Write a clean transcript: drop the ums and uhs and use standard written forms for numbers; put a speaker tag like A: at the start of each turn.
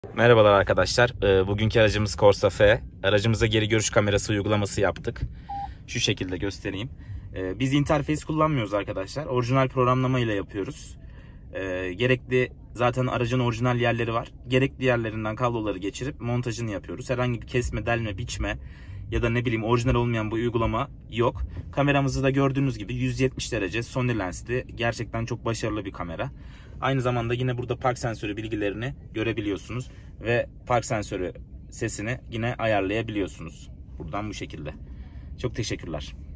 A: Merhabalar arkadaşlar. Bugünkü aracımız Corsa F. Aracımıza geri görüş kamerası uygulaması yaptık. Şu şekilde göstereyim. Biz interface kullanmıyoruz arkadaşlar. Orijinal programlama ile yapıyoruz. Gerekli zaten aracın orijinal yerleri var. Gerekli yerlerinden kabloları geçirip montajını yapıyoruz. Herhangi bir kesme, delme, biçme ya da ne bileyim orijinal olmayan bu uygulama yok. Kameramızı da gördüğünüz gibi 170 derece Sony lensli. Gerçekten çok başarılı bir kamera. Aynı zamanda yine burada park sensörü bilgilerini görebiliyorsunuz ve park sensörü sesini yine ayarlayabiliyorsunuz. Buradan bu şekilde. Çok teşekkürler.